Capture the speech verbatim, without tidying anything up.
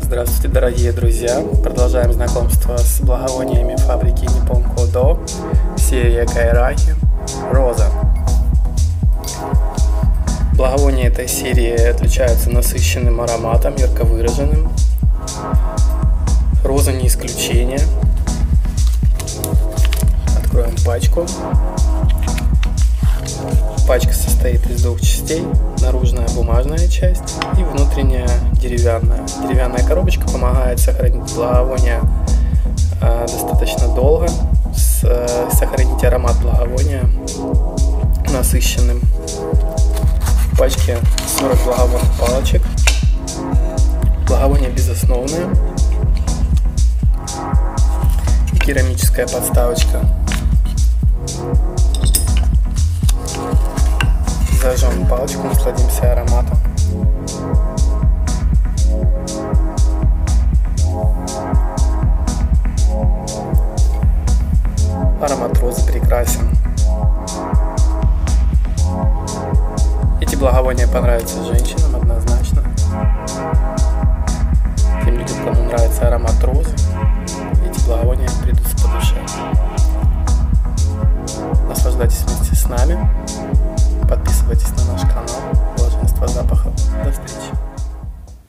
Здравствуйте, дорогие друзья! Продолжаем знакомство с благовониями фабрики Nippon Kodo, серия Кайраки Роза. Благовония этой серии отличаются насыщенным ароматом, ярко выраженным. Роза не исключение. Откроем пачку. Пачка состоит из двух частей: наружная бумажная часть и внутренняя деревянная. Деревянная коробочка помогает сохранить благовония э, достаточно долго, с, э, сохранить аромат благовония насыщенным. В пачке сорок благовонных палочек. Благовония безосновные. И керамическая подставочка. Зажжем палочку, насладимся ароматом. Аромат розы прекрасен. Эти благовония понравятся женщинам однозначно. Тем людям, кому нравится аромат розы, эти благовония придутся по душе. Наслаждайтесь вместе с нами. Подписывайтесь на наш канал. Блаженство запахов. До встречи.